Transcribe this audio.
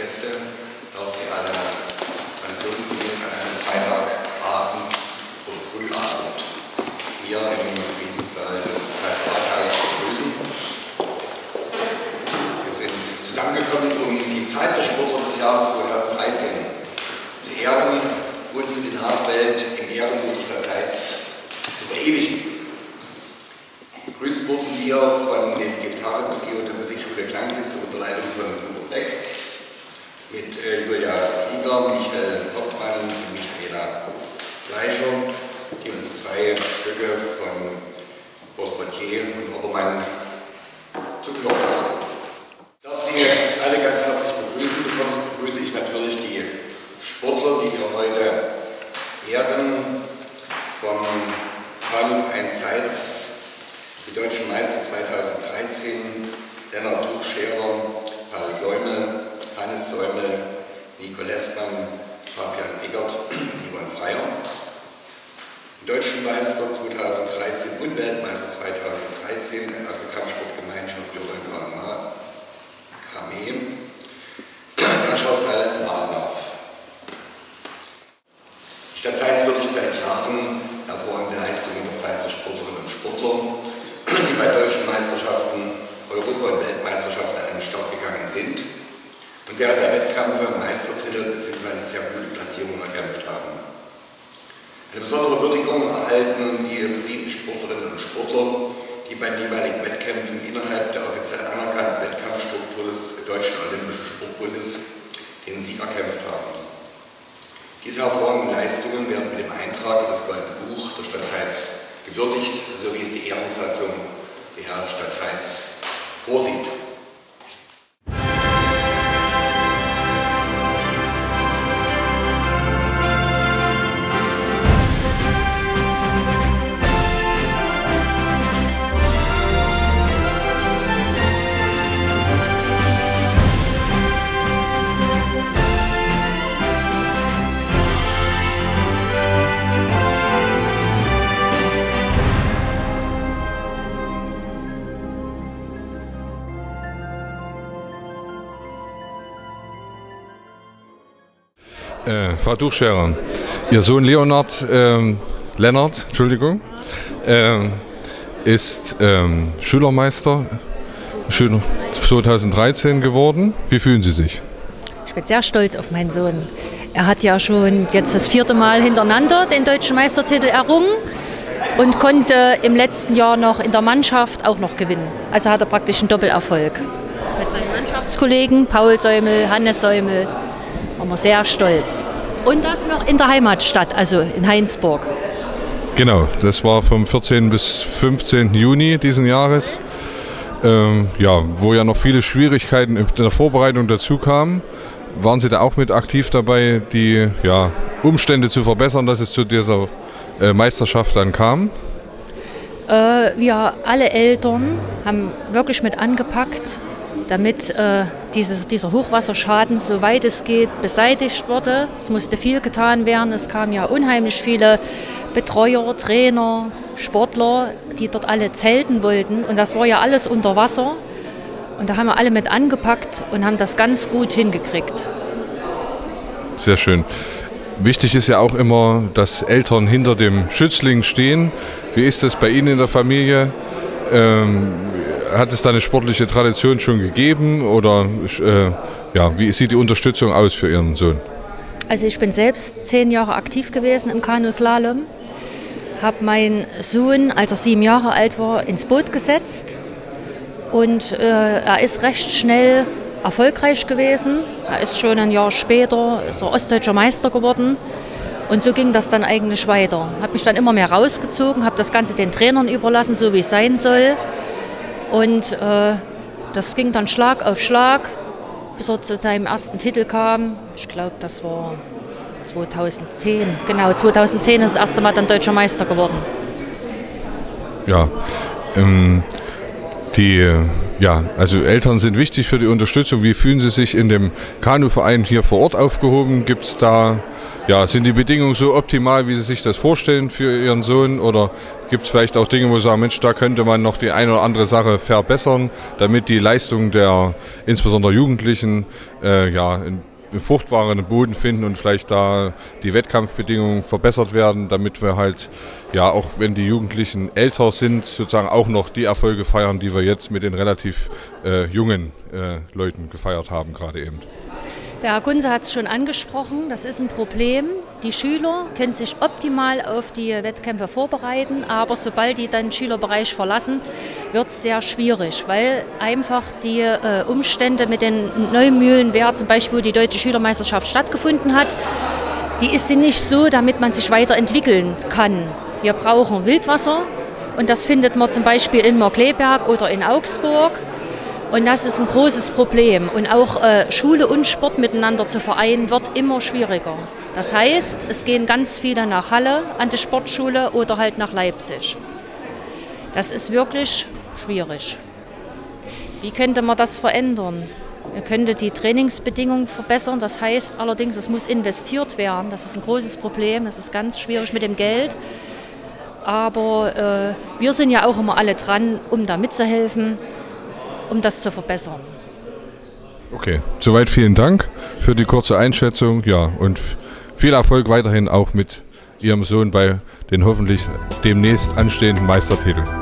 Gäste, darf Sie alle traditionsgemäß an einem Freitagabend oder Frühabend hier im Friedenssaal des Salzrathauses begrüßen. Wir sind zusammengekommen, um die Zeitsportler des Jahres 2013 zu ehren und für die Nachwelt im Ehrenbuch der Stadt Zeitz zu verewigen. Begrüßt wurden wir von dem Gitarrentrio der Musikschule Klangkiste unter Leitung von Hubert Beck mit Julia Rieger, Michael Hoffmann und Michaela Fleischer, die uns zwei Stücke von Horst Mathieu und Obermann zu Gehör brachten. Ich darf Sie alle ganz herzlich begrüßen. Besonders begrüße ich natürlich die Sportler, die wir heute ehren, vom Kanuverein Zeitz, die deutschen Meister 2013, Lennart Tuchscherer, Paul Säumel, Hannes Säumel, Nico Lessmann, Fabian Pickert, Yvonne Freier. Die deutschen Meister 2013 und Weltmeister 2013 aus der Kampfsportgemeinschaft Jordan Kame, Jascha Mahnhoff. Die Stadt Zeitz würdigt seit Jahren hervorragende Leistungen der Zeitzer Sportlerinnen und Sportler, die bei deutschen Meisterschaften, Europa- und Weltmeisterschaften an den Start gegangen sind und während der Wettkämpfe Meistertitel bzw. sehr gute Platzierungen erkämpft haben. Eine besondere Würdigung erhalten die verdienten Sportlerinnen und Sportler, die bei den jeweiligen Wettkämpfen innerhalb der offiziell anerkannten Wettkampfstruktur des Deutschen Olympischen Sportbundes den Sieg erkämpft haben. Diese hervorragenden Leistungen werden mit dem Eintrag in das Goldene Buch der Stadt Zeitz gewürdigt, so wie es die Ehrensatzung der Stadt Zeitz vorsieht. Frau Tuchscherer, Ihr Sohn Lennart, ist Schülermeister 2013 geworden. Wie fühlen Sie sich? Ich bin sehr stolz auf meinen Sohn. Er hat ja schon jetzt das 4. Mal hintereinander den deutschen Meistertitel errungen und konnte im letzten Jahr noch in der Mannschaft auch noch gewinnen. Also hat er praktisch einen Doppelerfolg. Mit seinen Mannschaftskollegen Paul Säumel, Hannes Säumel, waren wir sehr stolz. Und das noch in der Heimatstadt, also in Heinsburg. Genau, das war vom 14. bis 15. Juni diesen Jahres, wo ja noch viele Schwierigkeiten in der Vorbereitung dazu kamen. Waren Sie da auch mit aktiv dabei, die Umstände zu verbessern, dass es zu dieser Meisterschaft dann kam? Wir alle Eltern haben wirklich mit angepackt, damit dieser Hochwasserschaden, soweit es geht, beseitigt wurde. Es musste viel getan werden. Es kamen ja unheimlich viele Betreuer, Trainer, Sportler, die dort alle zelten wollten. Und das war ja alles unter Wasser. Und da haben wir alle mit angepackt und haben das ganz gut hingekriegt. Sehr schön. Wichtig ist ja auch immer, dass Eltern hinter dem Schützling stehen. Wie ist das bei Ihnen in der Familie? Hat es da eine sportliche Tradition schon gegeben oder wie sieht die Unterstützung aus für Ihren Sohn? Also ich bin selbst 10 Jahre aktiv gewesen im Kanuslalom, habe meinen Sohn, als er 7 Jahre alt war, ins Boot gesetzt und er ist recht schnell erfolgreich gewesen. Er ist schon ein Jahr später ostdeutscher Meister geworden und so ging das dann eigentlich weiter. Habe mich dann immer mehr rausgezogen, habe das Ganze den Trainern überlassen, so wie es sein soll. Und das ging dann Schlag auf Schlag, bis er zu seinem ersten Titel kam. Ich glaube, das war 2010. Genau, 2010 ist das erste Mal dann deutscher Meister geworden. Ja, die Ja, also Eltern sind wichtig für die Unterstützung. Wie fühlen Sie sich in dem Kanuverein hier vor Ort aufgehoben? Gibt's da, ja, sind die Bedingungen so optimal, wie Sie sich das vorstellen für Ihren Sohn? Oder gibt es vielleicht auch Dinge, wo Sie sagen, Mensch, da könnte man noch die eine oder andere Sache verbessern, damit die Leistung der insbesondere Jugendlichen einen fruchtbaren Boden finden und vielleicht da die Wettkampfbedingungen verbessert werden, damit wir halt, ja, auch wenn die Jugendlichen älter sind, sozusagen auch noch die Erfolge feiern, die wir jetzt mit den relativ jungen Leuten gefeiert haben, gerade eben. Der Herr Kunze hat es schon angesprochen, das ist ein Problem. Die Schüler können sich optimal auf die Wettkämpfe vorbereiten, aber sobald die dann den Schülerbereich verlassen, wird es sehr schwierig, weil einfach die Umstände mit den Neumühlenwehr, zum Beispiel wo die Deutsche Schülermeisterschaft stattgefunden hat, die sind nicht so, damit man sich weiterentwickeln kann. Wir brauchen Wildwasser und das findet man zum Beispiel in Markkleeberg oder in Augsburg. Und das ist ein großes Problem. Und auch Schule und Sport miteinander zu vereinen, wird immer schwieriger. Das heißt, es gehen ganz viele nach Halle an die Sportschule oder halt nach Leipzig. Das ist wirklich schwierig. Wie könnte man das verändern? Man könnte die Trainingsbedingungen verbessern. Das heißt allerdings, es muss investiert werden. Das ist ein großes Problem. Das ist ganz schwierig mit dem Geld. Aber wir sind ja auch immer alle dran, um da mitzuhelfen, um das zu verbessern. Okay, soweit vielen Dank für die kurze Einschätzung. Ja, und viel Erfolg weiterhin auch mit Ihrem Sohn bei den hoffentlich demnächst anstehenden Meistertiteln.